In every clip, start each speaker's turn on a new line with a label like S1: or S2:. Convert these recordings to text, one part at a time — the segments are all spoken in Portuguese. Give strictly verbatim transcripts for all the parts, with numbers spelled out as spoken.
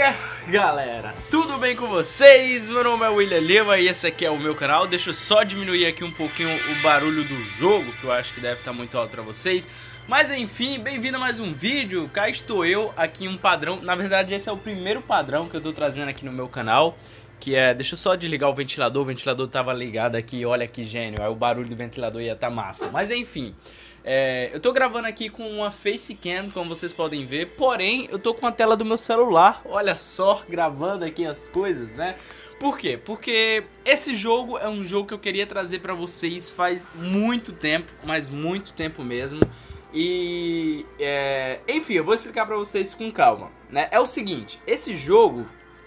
S1: é, galera, tudo bem com vocês? Meu nome é William Lima e esse aqui é o meu canal. Deixa eu só diminuir aqui um pouquinho o barulho do jogo, que eu acho que deve estar muito alto pra vocês. Mas enfim, bem-vindo a mais um vídeo. Cá estou eu, aqui em um padrão. Na verdade esse é o primeiro padrão que eu tô trazendo aqui no meu canal, que é, deixa eu só desligar o ventilador. O ventilador tava ligado aqui, olha que gênio. Aí o barulho do ventilador ia tá massa. Mas enfim, é, eu tô gravando aqui com uma facecam, como vocês podem ver. Porém, eu tô com a tela do meu celular, olha só, gravando aqui as coisas, né? Por quê? Porque esse jogo é um jogo que eu queria trazer pra vocês faz muito tempo, mas muito tempo mesmo. E, é, enfim, eu vou explicar pra vocês com calma, né? É o seguinte, esse jogo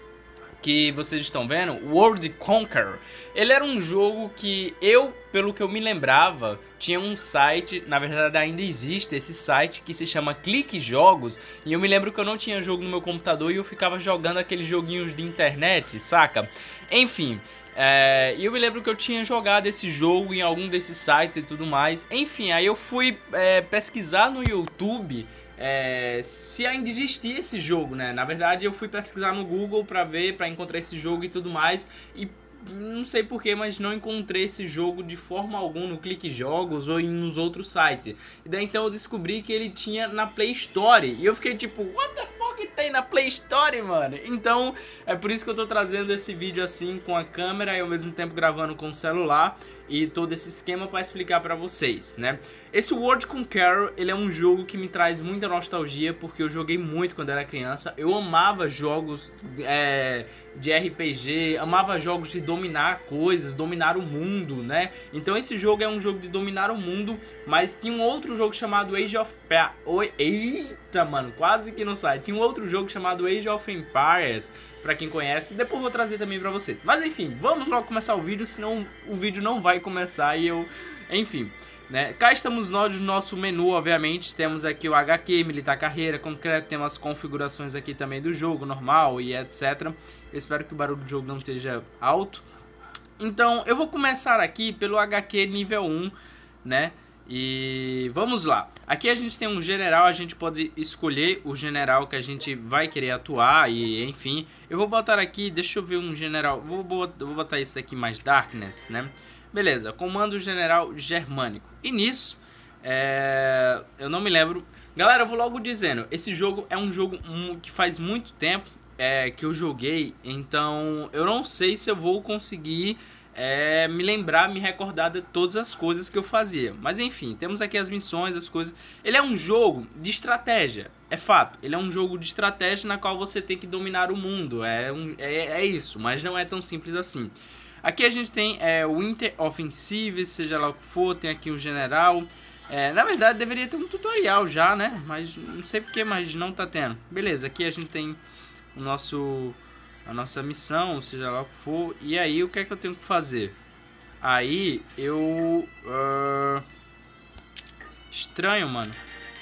S1: que vocês estão vendo, World Conqueror, ele era um jogo que eu, pelo que eu me lembrava, tinha um site, na verdade ainda existe esse site, que se chama Clique Jogos, e eu me lembro que eu não tinha jogo no meu computador e eu ficava jogando aqueles joguinhos de internet, saca? Enfim, é, e eu me lembro que eu tinha jogado esse jogo em algum desses sites e tudo mais. Enfim, aí eu fui é, pesquisar no YouTube É, se ainda existia esse jogo, né? Na verdade eu fui pesquisar no Google pra ver, pra encontrar esse jogo e tudo mais. E não sei porquê, mas não encontrei esse jogo de forma alguma no Clique Jogos ou em nos outros sites. E daí então eu descobri que ele tinha na Play Store. E eu fiquei tipo, what the fuck tem na Play Store, mano? Então é por isso que eu tô trazendo esse vídeo assim com a câmera e ao mesmo tempo gravando com o celular. E todo esse esquema para explicar para vocês, né? Esse World Conqueror, ele é um jogo que me traz muita nostalgia, porque eu joguei muito quando era criança. Eu amava jogos é, de R P G, amava jogos de dominar coisas, dominar o mundo, né? Então esse jogo é um jogo de dominar o mundo, mas tinha um outro jogo chamado Age of Empires. Eita, mano, quase que não sai. Tinha um outro jogo chamado Age of Empires, pra quem conhece, depois eu vou trazer também pra vocês. Mas enfim, vamos logo começar o vídeo, senão o vídeo não vai começar e eu... Enfim, né? Cá estamos nós no nosso menu, obviamente. Temos aqui o H Q, militar carreira, concreto. Temos as configurações aqui também do jogo, normal e etcétera. Eu espero que o barulho do jogo não esteja alto. Então, eu vou começar aqui pelo H Q nível um, né? E vamos lá. Aqui a gente tem um general, a gente pode escolher o general que a gente vai querer atuar e enfim. Eu vou botar aqui, deixa eu ver um general, vou, vou, vou botar esse daqui mais Darkness, né? Beleza, comando general germânico. E nisso, é, eu não me lembro. Galera, eu vou logo dizendo, esse jogo é um jogo que faz muito tempo é, que eu joguei. Então eu não sei se eu vou conseguir... É, me lembrar, me recordar de todas as coisas que eu fazia. Mas enfim, temos aqui as missões, as coisas. Ele é um jogo de estratégia, é fato. Ele é um jogo de estratégia na qual você tem que dominar o mundo. É, um, é, é isso, mas não é tão simples assim. Aqui a gente tem é, o Winter Offensive, seja lá o que for. Tem aqui um general. É, na verdade deveria ter um tutorial já, né? Mas não sei porque, mas não tá tendo. Beleza, aqui a gente tem o nosso... a nossa missão, seja lá o que for. E aí, o que é que eu tenho que fazer? Aí, eu... Uh... Estranho, mano.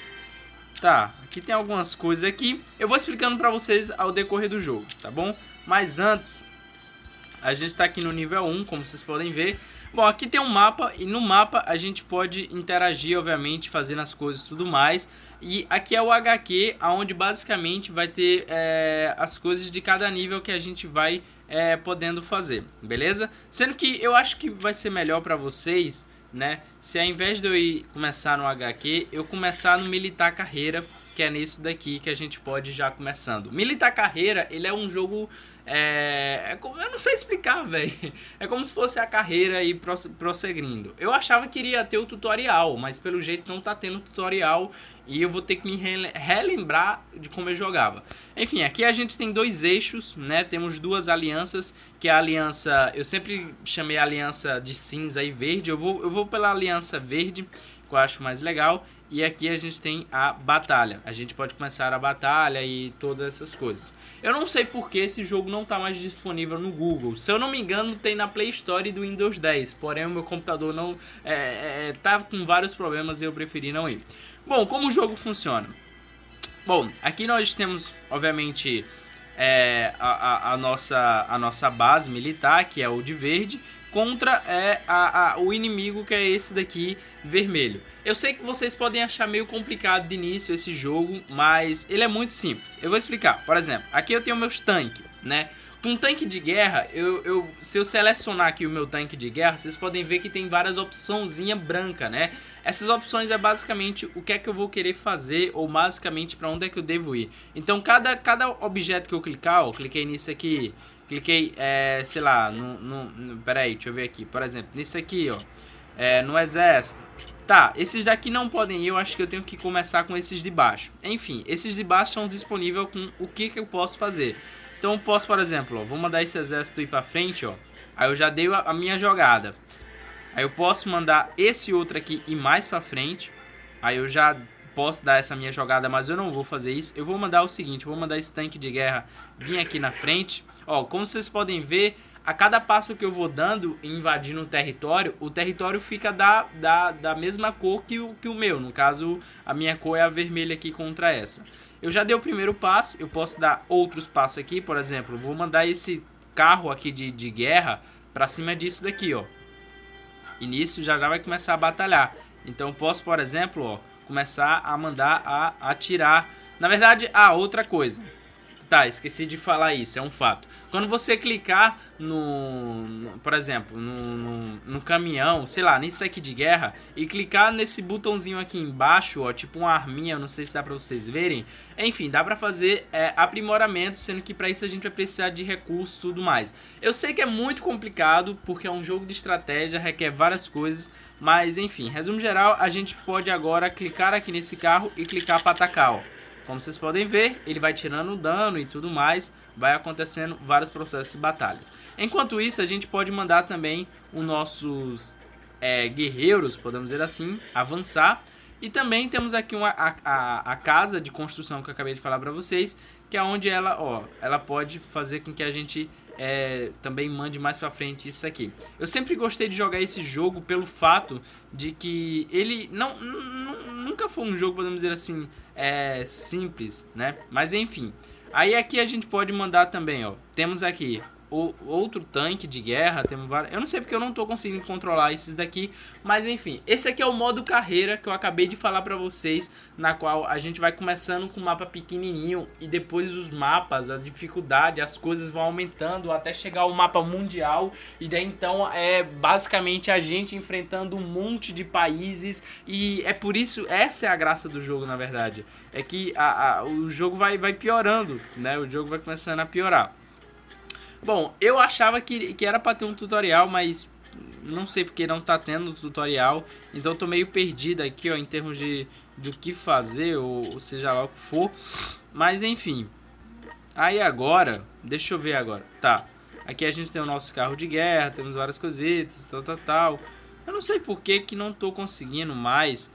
S1: Tá, aqui tem algumas coisas aqui. Eu vou explicando pra vocês ao decorrer do jogo, tá bom? Mas antes, a gente tá aqui no nível um, como vocês podem ver. Bom, aqui tem um mapa e no mapa a gente pode interagir, obviamente, fazendo as coisas e tudo mais. E aqui é o H Q, onde basicamente vai ter é, as coisas de cada nível que a gente vai é, podendo fazer, beleza? Sendo que eu acho que vai ser melhor pra vocês, né? Se ao invés de eu ir começar no H Q, eu começar no Militar Carreira, que é nisso daqui que a gente pode já começando. Militar Carreira, ele é um jogo... É, é como, eu não sei explicar, velho. É como se fosse a carreira e prosseguindo. Eu achava que iria ter o tutorial, mas pelo jeito não tá tendo tutorial. E eu vou ter que me relembrar de como eu jogava. Enfim, aqui a gente tem dois eixos, né? Temos duas alianças, que é a aliança... Eu sempre chamei a aliança de cinza e verde. Eu vou, eu vou pela aliança verde, que eu acho mais legal. E aqui a gente tem a batalha. A gente pode começar a batalha e todas essas coisas. Eu não sei porque esse jogo não está mais disponível no Google. Se eu não me engano, tem na Play Store do Windows dez. Porém, o meu computador não é, é, tá com vários problemas e eu preferi não ir. Bom, como o jogo funciona? Bom, aqui nós temos, obviamente, é, a, a, a, nossa, a nossa base militar, que é o de verde. contra é, a, a, o inimigo, que é esse daqui, vermelho. Eu sei que vocês podem achar meio complicado de início esse jogo, mas ele é muito simples. Eu vou explicar. Por exemplo, aqui eu tenho meus tanques, né? Com tanque de guerra, eu, eu, se eu selecionar aqui o meu tanque de guerra, vocês podem ver que tem várias opçãozinha branca, né? Essas opções é basicamente o que é que eu vou querer fazer, ou basicamente para onde é que eu devo ir. Então cada, cada objeto que eu clicar, ó, cliquei nisso aqui, cliquei, é, sei lá, no, no, no... Peraí, deixa eu ver aqui, por exemplo, nisso aqui, ó, é, no exército. Tá, esses daqui não podem ir, eu acho que eu tenho que começar com esses de baixo. Enfim, esses de baixo são disponíveis com o que, que eu posso fazer. Então eu posso, por exemplo, ó, vou mandar esse exército ir pra frente, ó. Aí eu já dei a, a minha jogada. Aí eu posso mandar esse outro aqui ir mais pra frente. Aí eu já posso dar essa minha jogada, mas eu não vou fazer isso. Eu vou mandar o seguinte, eu vou mandar esse tanque de guerra vir aqui na frente. Ó, como vocês podem ver, a cada passo que eu vou dando invadindo o território, o território fica da, da, da mesma cor que o, que o meu. No caso, a minha cor é a vermelha aqui contra essa. Eu já dei o primeiro passo, eu posso dar outros passos aqui, por exemplo, vou mandar esse carro aqui de, de guerra pra cima disso daqui, ó. E nisso já já vai começar a batalhar. Então eu posso, por exemplo, ó, começar a mandar a atirar. Na verdade, ah, outra coisa. Tá, esqueci de falar isso, é um fato. Quando você clicar no, no por exemplo, no, no, no caminhão, sei lá, nisso aqui de guerra, e clicar nesse botãozinho aqui embaixo, ó, tipo uma arminha, eu não sei se dá pra vocês verem. Enfim, dá pra fazer é, aprimoramento, sendo que pra isso a gente vai precisar de recursos e tudo mais. Eu sei que é muito complicado, porque é um jogo de estratégia, requer várias coisas, mas enfim, resumo geral, a gente pode agora clicar aqui nesse carro e clicar pra atacar, ó. Como vocês podem ver, ele vai tirando dano e tudo mais, vai acontecendo vários processos de batalha. Enquanto isso, a gente pode mandar também os nossos é, guerreiros, podemos dizer assim, avançar. E também temos aqui uma, a, a, a casa de construção que eu acabei de falar para vocês, que é onde ela, ó, ela pode fazer com que a gente é, também mande mais pra frente isso aqui. Eu sempre gostei de jogar esse jogo pelo fato de que ele não, nunca foi um jogo, podemos dizer assim, é, simples, né? Mas enfim, aí aqui a gente pode mandar também, ó, temos aqui o, outro tanque de guerra, temos vários, eu não sei porque eu não tô conseguindo controlar esses daqui, mas enfim, esse aqui é o modo carreira que eu acabei de falar pra vocês, na qual a gente vai começando com um mapa pequenininho e depois os mapas, a dificuldade, as coisas vão aumentando até chegar ao mapa mundial, e daí então é basicamente a gente enfrentando um monte de países, e é por isso, essa é a graça do jogo, na verdade, é que a, a, o jogo vai, vai piorando, né, o jogo vai começando a piorar. Bom, eu achava que, que era pra ter um tutorial, mas não sei porque não tá tendo tutorial. Então eu tô meio perdido aqui, ó, em termos de do que fazer, ou, ou seja lá o que for. Mas enfim. Aí agora, deixa eu ver agora. Tá, aqui a gente tem o nosso carro de guerra, temos várias coisitas, tal, tal, tal. Eu não sei por que que não tô conseguindo mais,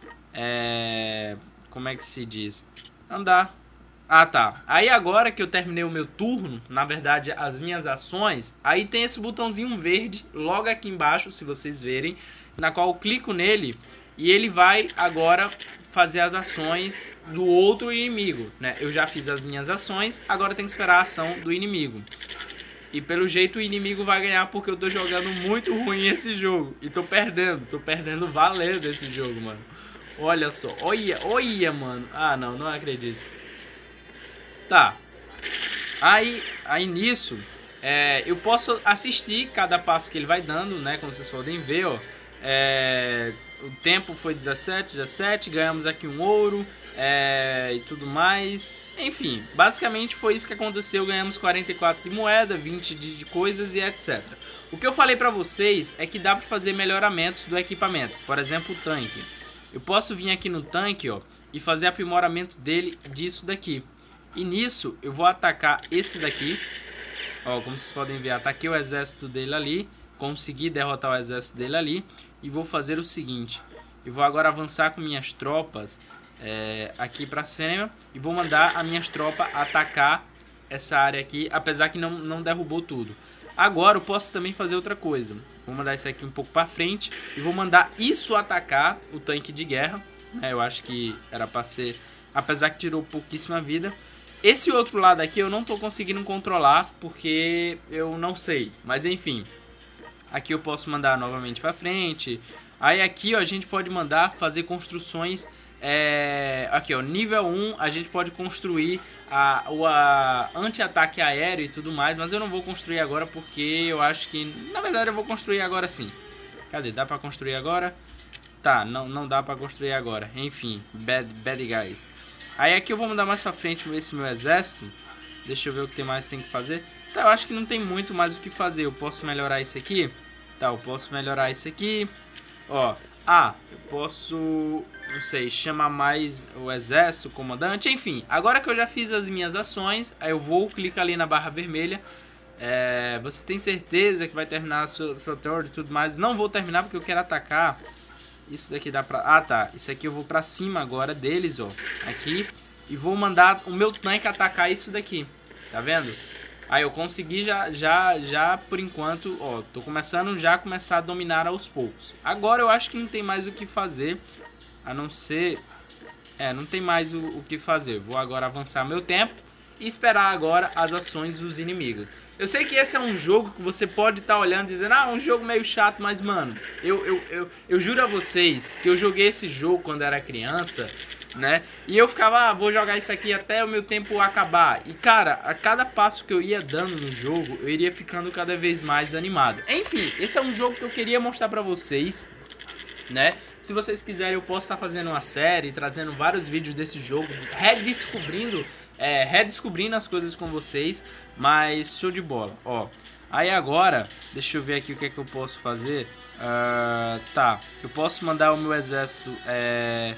S1: é... como é que se diz? Andar. Ah, tá. Aí agora que eu terminei o meu turno, na verdade as minhas ações, aí tem esse botãozinho verde logo aqui embaixo, se vocês verem, na qual eu clico nele e ele vai agora fazer as ações do outro inimigo, né? Eu já fiz as minhas ações, agora tem que esperar a ação do inimigo. E pelo jeito o inimigo vai ganhar porque eu tô jogando muito ruim esse jogo. E tô perdendo, tô perdendo valendo esse jogo, mano. Olha só, olha, olha, mano. Ah, não, não acredito. Tá, aí, aí nisso, é, eu posso assistir cada passo que ele vai dando, né, como vocês podem ver, ó, é, o tempo foi dezessete, dezessete, ganhamos aqui um ouro, é, e tudo mais, enfim, basicamente foi isso que aconteceu, ganhamos quarenta e quatro de moeda, vinte de, de coisas e etcétera. O que eu falei pra vocês é que dá pra fazer melhoramentos do equipamento, por exemplo, o tanque. Eu posso vir aqui no tanque, ó, e fazer aprimoramento dele disso daqui. E nisso eu vou atacar esse daqui. Ó, como vocês podem ver, ataquei o exército dele ali. Consegui derrotar o exército dele ali. E vou fazer o seguinte. Eu vou agora avançar com minhas tropas é, aqui pra cima. E vou mandar as minhas tropas atacar essa área aqui. Apesar que não, não derrubou tudo. Agora eu posso também fazer outra coisa. Vou mandar isso aqui um pouco pra frente. E vou mandar isso atacar o tanque de guerra. É, eu acho que era pra ser... Apesar que tirou pouquíssima vida. Esse outro lado aqui eu não tô conseguindo controlar porque eu não sei, mas enfim. Aqui eu posso mandar novamente pra frente. Aí aqui, ó, a gente pode mandar fazer construções. É, aqui, ó, nível um, a gente pode construir a, o a anti-ataque aéreo e tudo mais. Mas eu não vou construir agora porque eu acho que... Na verdade eu vou construir agora sim. Cadê? Dá pra construir agora? Tá, não, não dá pra construir agora. Enfim, bad, bad guys. Aí aqui eu vou mandar mais pra frente esse meu exército. Deixa eu ver o que tem mais tem que fazer. Tá, eu acho que não tem muito mais o que fazer. Eu posso melhorar isso aqui. Tá, eu posso melhorar isso aqui. Ó, ah, eu posso, não sei, chamar mais o exército, o comandante. Enfim, agora que eu já fiz as minhas ações, aí eu vou clicar ali na barra vermelha. É, você tem certeza que vai terminar a sua, sua turn e tudo mais? Não vou terminar porque eu quero atacar. Isso daqui dá pra... Ah, tá. Isso aqui eu vou pra cima agora deles, ó. Aqui. E vou mandar o meu tanque atacar isso daqui. Tá vendo? Aí eu consegui já, já, já por enquanto, ó, tô começando já a começar a dominar aos poucos. Agora eu acho que não tem mais o que fazer, a não ser, é, não tem mais o, o que fazer. Vou agora avançar meu tempo e esperar agora as ações dos inimigos. Eu sei que esse é um jogo que você pode estar olhando e dizendo, ah, é um jogo meio chato, mas mano, eu, eu, eu, eu juro a vocês que eu joguei esse jogo quando era criança, né? E eu ficava, ah, vou jogar isso aqui até o meu tempo acabar. E cara, a cada passo que eu ia dando no jogo, eu iria ficando cada vez mais animado. Enfim, esse é um jogo que eu queria mostrar pra vocês, né? Se vocês quiserem, eu posso estar fazendo uma série, trazendo vários vídeos desse jogo, redescobrindo, é, redescobrindo as coisas com vocês. Mas show de bola, ó. Aí agora, deixa eu ver aqui o que é que eu posso fazer. Uh, tá, eu posso mandar o meu exército é,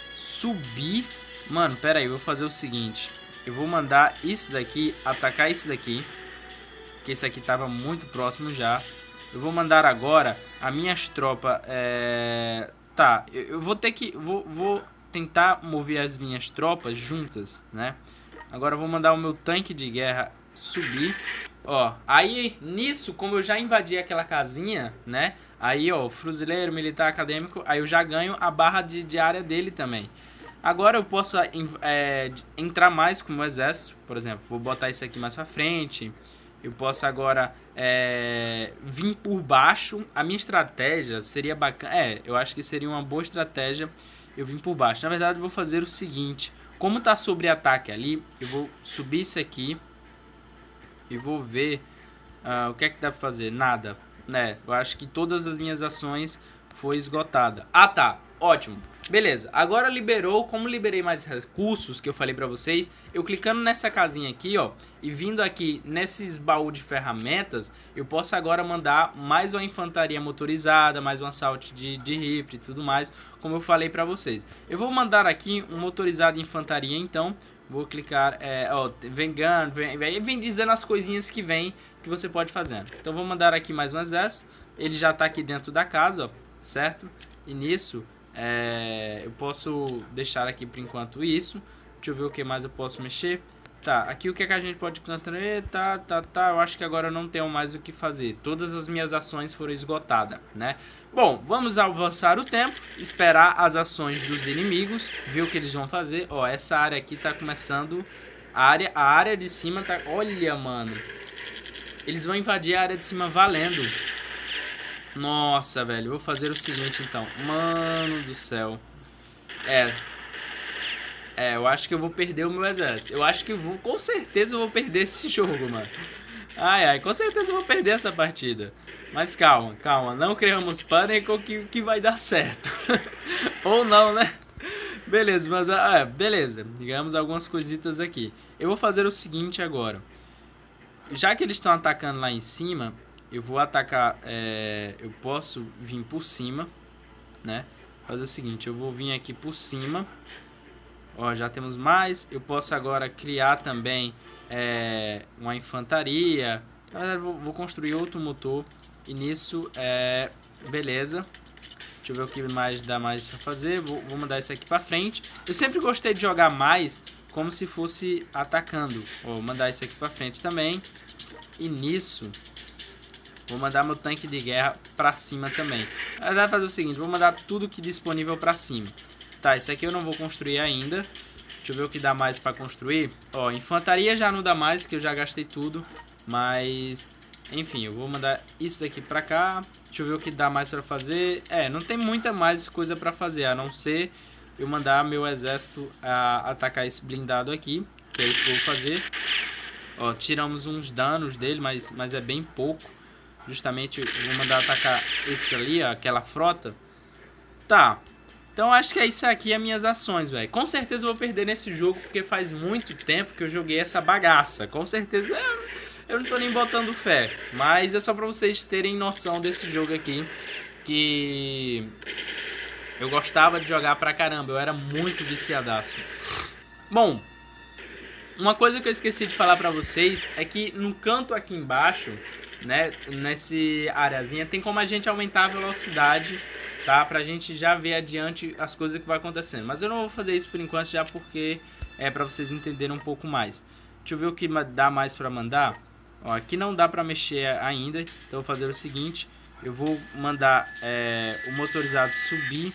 S1: subir. Mano, pera aí, eu vou fazer o seguinte. Eu vou mandar isso daqui, atacar isso daqui, que esse aqui tava muito próximo já. Eu vou mandar agora as minhas tropas. É... Tá, eu, eu vou ter que. Vou, vou tentar mover as minhas tropas juntas, né? Agora eu vou mandar o meu tanque de guerra subir. Ó, aí nisso, como eu já invadi aquela casinha, né? Aí, ó, fuzileiro, militar, acadêmico. Aí eu já ganho a barra de, de área dele também. Agora eu posso é, entrar mais como exército. Por exemplo, vou botar isso aqui mais pra frente. Eu posso agora é, vir por baixo. A minha estratégia seria bacana. É, eu acho que seria uma boa estratégia eu vir por baixo. Na verdade, eu vou fazer o seguinte. Como tá sobre ataque ali, eu vou subir isso aqui. E vou ver uh, o que é que dá pra fazer. Nada, né? Eu acho que todas as minhas ações foi esgotada. Ah, tá. Ótimo. Beleza. Agora liberou. Como liberei mais recursos que eu falei pra vocês, eu clicando nessa casinha aqui, ó, e vindo aqui nesses baús de ferramentas, eu posso agora mandar mais uma infantaria motorizada, mais um assalto de, de rifle e tudo mais, como eu falei pra vocês. Eu vou mandar aqui um motorizado de infantaria, então... Vou clicar, é, ó, vem gun, vem, vem, vem dizendo as coisinhas que vem, que você pode fazer. Então vou mandar aqui mais um exército. Ele já está aqui dentro da casa, ó, certo? E nisso, é, eu posso deixar aqui por enquanto isso. Deixa eu ver o que mais eu posso mexer. Tá, aqui o que, é que a gente pode plantar? Tá, tá, tá, eu acho que agora eu não tenho mais o que fazer. Todas as minhas ações foram esgotadas, né? Bom, vamos avançar o tempo, esperar as ações dos inimigos, ver o que eles vão fazer. Ó, essa área aqui tá começando, a área, a área de cima tá... Olha, mano, eles vão invadir a área de cima valendo. Nossa, velho, vou fazer o seguinte então. Mano do céu. É... É, eu acho que eu vou perder o meu exército. Eu acho que eu vou, com certeza eu vou perder esse jogo, mano. Ai, ai, com certeza eu vou perder essa partida. Mas calma, calma. Não criamos pânico que, que vai dar certo. Ou não, né? Beleza, mas... Ah, beleza. Digamos algumas coisitas aqui. Eu vou fazer o seguinte agora. Já que eles estão atacando lá em cima, eu vou atacar... É, eu posso vir por cima, né? Fazer o seguinte, eu vou vir aqui por cima... Ó, já temos mais. Eu posso agora criar também é, uma infantaria. Na verdade, vou, vou construir outro motor. E nisso, é, beleza. Deixa eu ver o que mais dá mais pra fazer. Vou, vou mandar isso aqui pra frente. Eu sempre gostei de jogar mais como se fosse atacando. Vou mandar isso aqui pra frente também. E nisso, vou mandar meu tanque de guerra pra cima também. Na verdade, fazer o seguinte, vou mandar tudo que disponível pra cima. Tá, isso aqui eu não vou construir ainda. Deixa eu ver o que dá mais pra construir. Ó, infantaria já não dá mais, que eu já gastei tudo. Mas Enfim, eu vou mandar isso daqui pra cá. Deixa eu ver o que dá mais pra fazer. É, não tem muita mais coisa pra fazer, a não ser eu mandar meu exército a atacar esse blindado aqui, que é isso que eu vou fazer. Ó, tiramos uns danos dele, mas, mas é bem pouco. Justamente eu vou mandar atacar esse ali, ó, aquela frota. Tá, então acho que é isso aqui as minhas ações, velho. Com certeza eu vou perder nesse jogo, porque faz muito tempo que eu joguei essa bagaça. Com certeza eu, eu não tô nem botando fé. Mas é só pra vocês terem noção desse jogo aqui, que eu gostava de jogar pra caramba. Eu era muito viciadaço. Bom, uma coisa que eu esqueci de falar pra vocês é que no canto aqui embaixo, né, nesse areazinha, tem como a gente aumentar a velocidade, tá? Pra gente já ver adiante as coisas que vai acontecendo. Mas eu não vou fazer isso por enquanto, já porque é pra vocês entenderem um pouco mais. Deixa eu ver o que dá mais pra mandar. Ó, aqui não dá pra mexer ainda, então eu vou fazer o seguinte. Eu vou mandar é, o motorizado subir.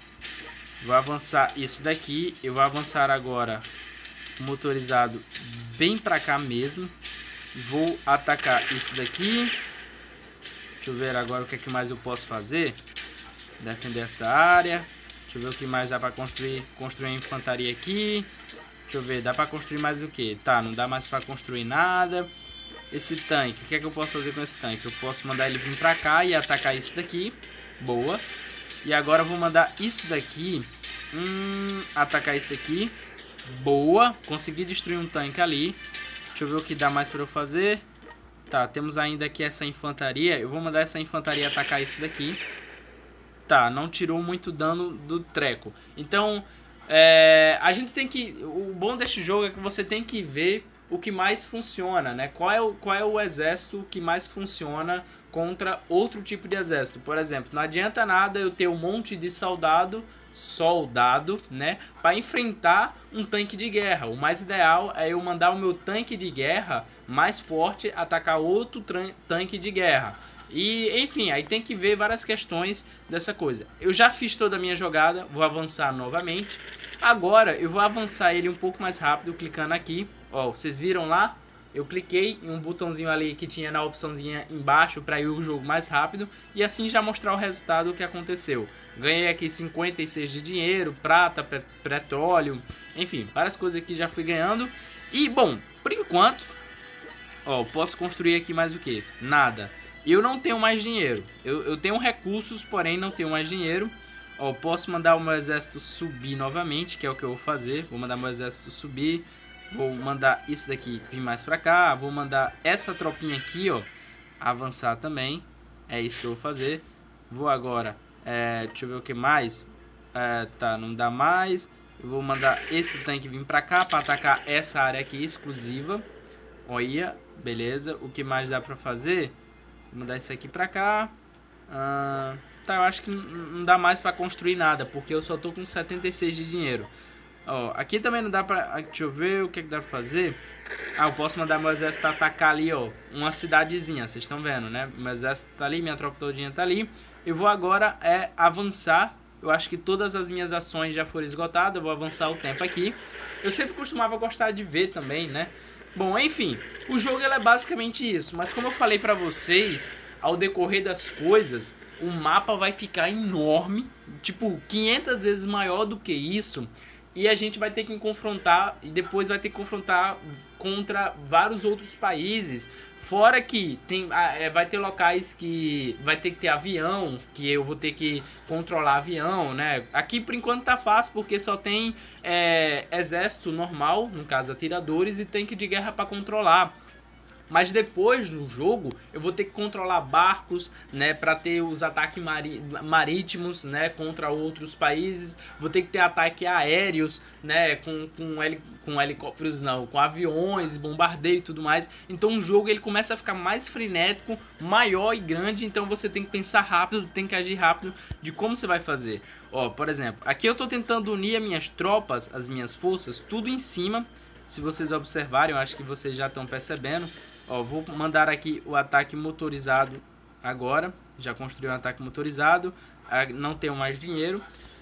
S1: Vou avançar isso daqui. Eu vou avançar agora o motorizado bem pra cá mesmo. Vou atacar isso daqui. Deixa eu ver agora o que, é que mais eu posso fazer. Defender essa área. Deixa eu ver o que mais dá pra construir. Construir a infantaria aqui. Deixa eu ver, dá pra construir mais o que? Tá, não dá mais pra construir nada. Esse tanque, o que é que eu posso fazer com esse tanque? Eu posso mandar ele vir pra cá e atacar isso daqui. Boa. E agora eu vou mandar isso daqui. Hum, atacar isso aqui. Boa. Consegui destruir um tanque ali. Deixa eu ver o que dá mais pra eu fazer. Tá, temos ainda aqui essa infantaria. Eu vou mandar essa infantaria atacar isso daqui. Tá, não tirou muito dano do treco. Então, é, a gente tem que... O bom deste jogo é que você tem que ver o que mais funciona, né? Qual é o, qual é o exército que mais funciona contra outro tipo de exército. Por exemplo, não adianta nada eu ter um monte de soldado, soldado, né? Para enfrentar um tanque de guerra. O mais ideal é eu mandar o meu tanque de guerra mais forte atacar outro tanque de guerra. E, enfim, aí tem que ver várias questões dessa coisa. Eu já fiz toda a minha jogada, vou avançar novamente. Agora eu vou avançar ele um pouco mais rápido, clicando aqui. Ó, vocês viram lá? Eu cliquei em um botãozinho ali que tinha na opçãozinha embaixo para ir o jogo mais rápido. E assim já mostrar o resultado que aconteceu. Ganhei aqui cinquenta e seis de dinheiro, prata, petróleo, enfim, várias coisas aqui já fui ganhando. E, bom, por enquanto, ó, posso construir aqui mais o que? Nada. Eu não tenho mais dinheiro. Eu, eu tenho recursos, porém não tenho mais dinheiro. Ó, posso mandar o meu exército subir novamente, que é o que eu vou fazer. Vou mandar meu exército subir. Vou mandar isso daqui vir mais pra cá. Vou mandar essa tropinha aqui, ó, avançar também. É isso que eu vou fazer. Vou agora, é, deixa eu ver o que mais. É, tá, não dá mais. Eu vou mandar esse tanque vir pra cá pra atacar essa área aqui exclusiva. Olha, beleza. O que mais dá pra fazer? Vou mandar isso aqui pra cá. Ah, tá, eu acho que não dá mais pra construir nada, porque eu só tô com setenta e seis de dinheiro. Ó, aqui também não dá pra... Deixa eu ver o que, é que dá pra fazer. Ah, eu posso mandar meu exército atacar ali, ó, uma cidadezinha, vocês estão vendo, né? Meu exército tá ali, minha tropa todinha tá ali. Eu vou agora é avançar. Eu acho que todas as minhas ações já foram esgotadas. Eu vou avançar o tempo aqui. Eu sempre costumava gostar de ver também, né? Bom, enfim, o jogo ele é basicamente isso. Mas como eu falei pra vocês, ao decorrer das coisas, o mapa vai ficar enorme. Tipo, quinhentas vezes maior do que isso. E a gente vai ter que confrontar, e depois vai ter que confrontar contra vários outros países. Fora que tem, é, vai ter locais que vai ter que ter avião, que eu vou ter que controlar avião, né? Aqui por enquanto tá fácil, porque só tem é, exército normal, no caso atiradores, e tanque de guerra para controlar. Mas depois no jogo eu vou ter que controlar barcos, né, para ter os ataques marítimos, né, contra outros países. Vou ter que ter ataques aéreos, né, com, com, heli com helicópteros não, com aviões, bombardeio e tudo mais. Então o jogo ele começa a ficar mais frenético, maior e grande. Então você tem que pensar rápido, tem que agir rápido de como você vai fazer. Ó, por exemplo, aqui eu tô tentando unir as minhas tropas, as minhas forças, tudo em cima. Se vocês observarem, eu acho que vocês já estão percebendo. Ó, vou mandar aqui o ataque motorizado agora. Já construí um ataque motorizado. Não tenho mais dinheiro.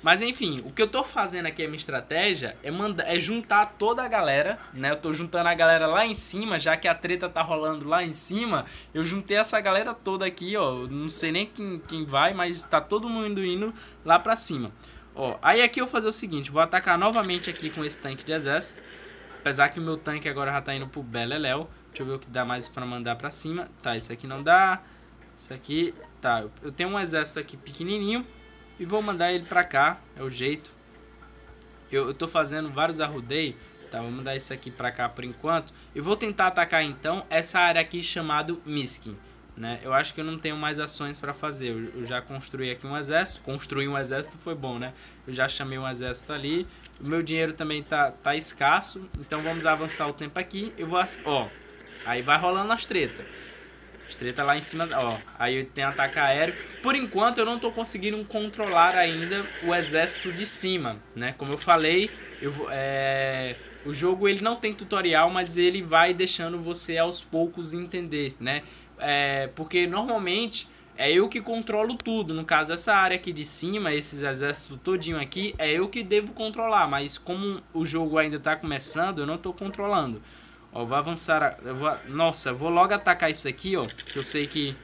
S1: Mas enfim, o que eu tô fazendo aqui, a minha estratégia, é, mandar, é juntar toda a galera, né? Eu tô juntando a galera lá em cima, já que a treta tá rolando lá em cima. Eu juntei essa galera toda aqui, ó. Não sei nem quem, quem vai, mas tá todo mundo indo lá pra cima. Ó, aí aqui eu vou fazer o seguinte, vou atacar novamente aqui com esse tanque de exército. Apesar que o meu tanque agora já tá indo pro Beleléu. Deixa eu ver o que dá mais pra mandar pra cima. Tá, isso aqui não dá. Isso aqui, tá. Eu tenho um exército aqui pequenininho. E vou mandar ele pra cá, é o jeito. Eu, eu tô fazendo vários arrudeios. Tá, vou mandar isso aqui pra cá por enquanto. E vou tentar atacar então essa área aqui chamado Miskin, né? Eu acho que eu não tenho mais ações pra fazer. Eu, eu já construí aqui um exército. Construir um exército foi bom, né? Eu já chamei um exército ali. O meu dinheiro também tá, tá escasso. Então vamos avançar o tempo aqui. Eu vou... Ó, aí vai rolando as tretas. Treta lá em cima, ó. Aí tem ataque aéreo. Por enquanto eu não tô conseguindo controlar ainda o exército de cima, né? Como eu falei, eu, é... o jogo ele não tem tutorial, mas ele vai deixando você aos poucos entender, né? É... Porque normalmente é eu que controlo tudo. No caso, essa área aqui de cima, esses exércitos todinho aqui, é eu que devo controlar. Mas como o jogo ainda tá começando, eu não tô controlando. Ó, vou avançar, eu vou, nossa, eu vou logo atacar isso aqui, ó, que eu sei que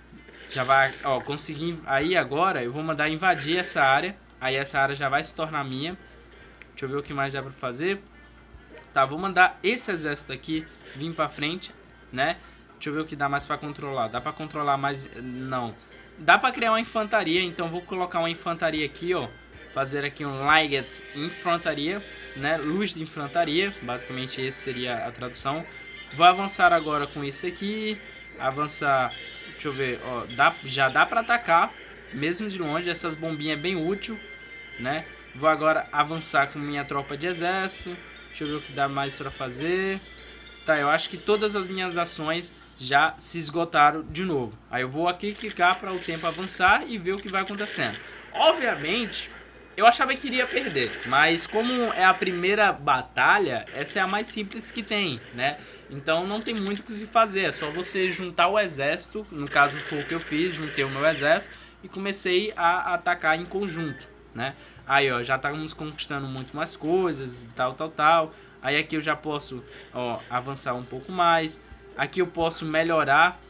S1: já vai, ó, conseguir, aí agora eu vou mandar invadir essa área, aí essa área já vai se tornar minha. Deixa eu ver o que mais dá pra fazer. Tá, vou mandar esse exército aqui vir pra frente, né, deixa eu ver o que dá mais pra controlar, dá pra controlar mais, não, dá pra criar uma infantaria, então vou colocar uma infantaria aqui, ó. Fazer aqui um Light Infantaria, né? Luz de infantaria, basicamente esse seria a tradução. Vou avançar agora com isso aqui. Avançar, deixa eu ver, ó, dá, já dá para atacar, mesmo de longe. Essas bombinhas é bem útil, né? Vou agora avançar com minha tropa de exército. Deixa eu ver o que dá mais para fazer. Tá, eu acho que todas as minhas ações já se esgotaram de novo. Aí eu vou aqui clicar para o tempo avançar e ver o que vai acontecendo. Obviamente, eu achava que iria perder, mas como é a primeira batalha, essa é a mais simples que tem, né? Então não tem muito o que se fazer, é só você juntar o exército, no caso foi o que eu fiz, juntei o meu exército e comecei a atacar em conjunto, né? Aí, ó, já estamos conquistando muito mais coisas, tal, tal, tal. Aí aqui eu já posso, ó, avançar um pouco mais. Aqui eu posso melhorar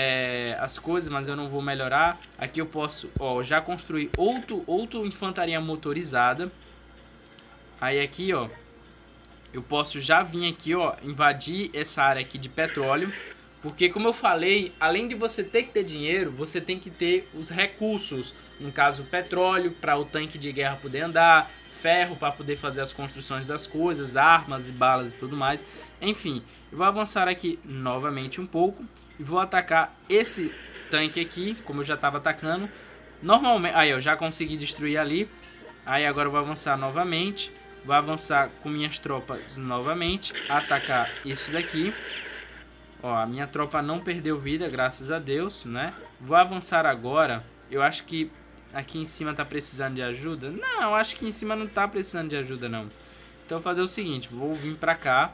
S1: É, as coisas, mas eu não vou melhorar. Aqui eu posso, ó, já construir outro, outro infantaria motorizada. Aí aqui, ó, eu posso já vir aqui, ó, invadir essa área aqui de petróleo. Porque como eu falei, além de você ter que ter dinheiro, você tem que ter os recursos. No caso, petróleo para o tanque de guerra poder andar, ferro para poder fazer as construções das coisas, armas e balas e tudo mais. Enfim, eu vou avançar aqui novamente um pouco. E vou atacar esse tanque aqui, como eu já estava atacando. Normalmente, aí eu já consegui destruir ali. Aí agora eu vou avançar novamente. Vou avançar com minhas tropas novamente. Atacar isso daqui. Ó, a minha tropa não perdeu vida, graças a Deus, né? Vou avançar agora. Eu acho que aqui em cima tá precisando de ajuda. Não, eu acho que em cima não tá precisando de ajuda, não. Então eu vou fazer o seguinte, vou vir pra cá.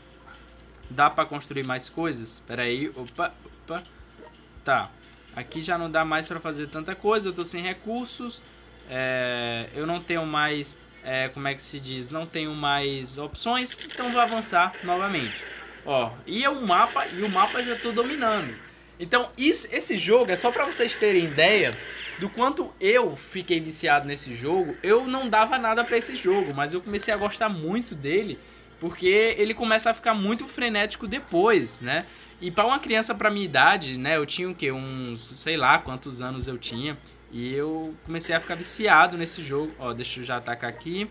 S1: Dá pra construir mais coisas? Espera aí, opa, opa. Tá, aqui já não dá mais pra fazer tanta coisa. Eu tô sem recursos. é, Eu não tenho mais, é, como é que se diz? Não tenho mais opções. Então vou avançar novamente. Ó, e é um mapa, e o mapa já tô dominando. Então isso, esse jogo é só pra vocês terem ideia do quanto eu fiquei viciado nesse jogo. Eu não dava nada pra esse jogo, mas eu comecei a gostar muito dele, porque ele começa a ficar muito frenético depois, né? E para uma criança pra minha idade, né? Eu tinha o quê? Uns, sei lá quantos anos eu tinha. E eu comecei a ficar viciado nesse jogo. Ó, deixa eu já atacar aqui.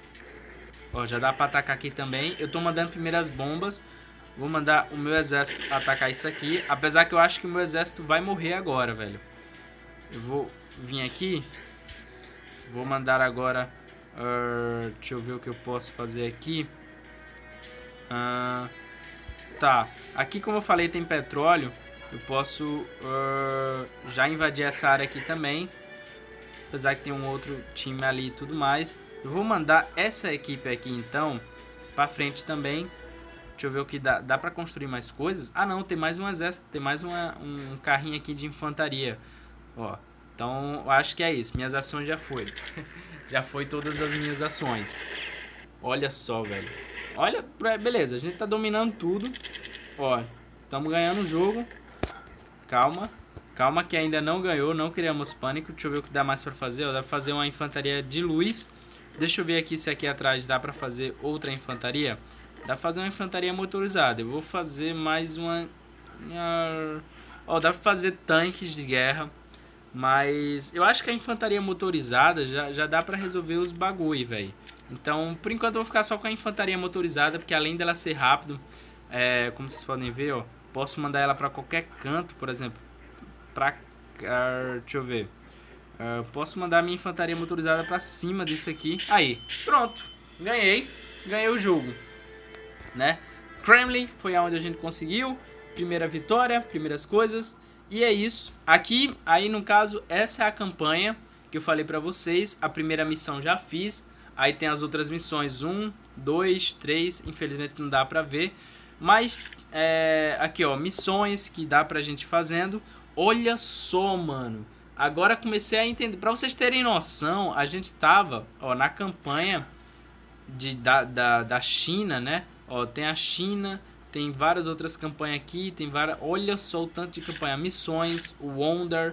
S1: Ó, já dá pra atacar aqui também. Eu tô mandando primeiras bombas. Vou mandar o meu exército atacar isso aqui. Apesar que eu acho que o meu exército vai morrer agora, velho. Eu vou vir aqui. Vou mandar agora... Uh, deixa eu ver o que eu posso fazer aqui. Uh, tá, aqui como eu falei tem petróleo. Eu posso uh, já invadir essa área aqui também. Apesar que tem um outro time ali e tudo mais. Eu vou mandar essa equipe aqui então pra frente também. Deixa eu ver o que dá. Dá pra construir mais coisas? Ah não, tem mais um exército. Tem mais uma, um carrinho aqui de infantaria. Ó, Então, eu acho que é isso. Minhas ações já foi. Já foi todas as minhas ações. Olha só, velho. Olha, beleza, a gente tá dominando tudo. Ó, estamos ganhando o jogo. Calma. Calma que ainda não ganhou, não criamos pânico. Deixa eu ver o que dá mais pra fazer. Ó, dá pra fazer uma infantaria de luz. Deixa eu ver aqui se aqui atrás dá pra fazer outra infantaria. Dá pra fazer uma infantaria motorizada. Eu vou fazer mais uma... Ó, dá pra fazer tanques de guerra. Mas eu acho que a infantaria motorizada já, já dá pra resolver os bagulho, velho. Então, por enquanto eu vou ficar só com a infantaria motorizada, porque além dela ser rápido, é, como vocês podem ver, ó, posso mandar ela pra qualquer canto, por exemplo, pra... Uh, deixa eu ver. Uh, posso mandar a minha infantaria motorizada pra cima disso aqui. Aí, pronto. Ganhei. Ganhei o jogo, né? Kremlin foi aonde a gente conseguiu. Primeira vitória, primeiras coisas. E é isso. Aqui, aí no caso, essa é a campanha que eu falei pra vocês. A primeira missão já fiz. Aí tem as outras missões. Um, dois, três. Infelizmente não dá pra ver. Mas, é, aqui ó, missões que dá pra gente ir fazendo. Olha só, mano. Agora comecei a entender. Pra vocês terem noção, a gente tava, ó, na campanha de, da, da, da China, né? Ó, tem a China... Tem várias outras campanhas aqui, tem várias... Olha só o tanto de campanha. Missões, o Wonder,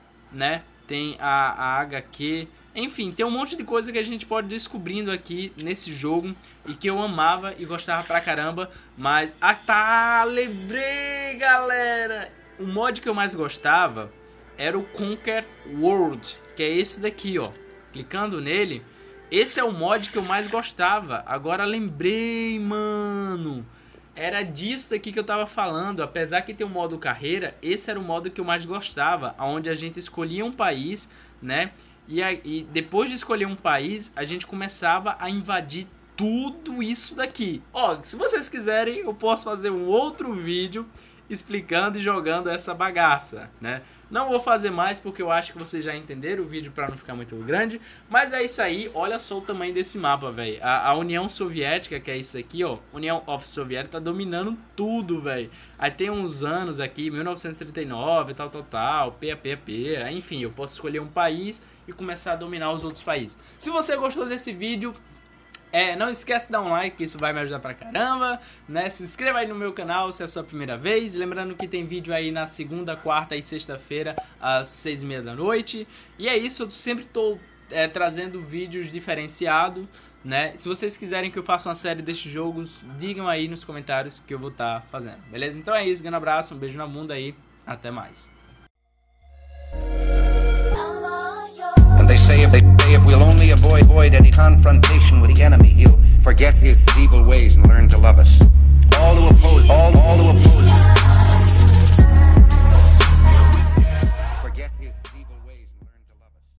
S1: né? Tem a, a H Q. Enfim, tem um monte de coisa que a gente pode ir descobrindo aqui nesse jogo. E que eu amava e gostava pra caramba. Mas... Ah, tá! Lembrei, galera! O mod que eu mais gostava era o Conquer World. Que é esse daqui, ó. Clicando nele... Esse é o mod que eu mais gostava. Agora lembrei, mano... Era disso daqui que eu tava falando. Apesar que tem o modo carreira, esse era o modo que eu mais gostava, onde a gente escolhia um país, né? E, a, e depois de escolher um país, a gente começava a invadir tudo isso daqui. Ó, se vocês quiserem, eu posso fazer um outro vídeo explicando e jogando essa bagaça, né? Não vou fazer mais porque eu acho que vocês já entenderam o vídeo para não ficar muito grande. Mas é isso aí, olha só o tamanho desse mapa, velho. A, a União Soviética, que é isso aqui, ó. União of Soviética tá dominando tudo, velho. Aí tem uns anos aqui, mil novecentos e trinta e nove, tal, tal, tal, P A P A P. Enfim, eu posso escolher um país e começar a dominar os outros países. Se você gostou desse vídeo... É, não esquece de dar um like, que isso vai me ajudar pra caramba, né? Se inscreva aí no meu canal se é a sua primeira vez. Lembrando que tem vídeo aí na segunda, quarta e sexta-feira, às seis e meia da noite. E é isso, eu sempre tô é, trazendo vídeos diferenciados, né? Se vocês quiserem que eu faça uma série destes jogos, digam aí nos comentários que eu vou estar tá fazendo, beleza? Então é isso, grande abraço, um beijo na bunda aí, até mais.
S2: They say if they say if we'll only avoid, avoid any confrontation with the enemy.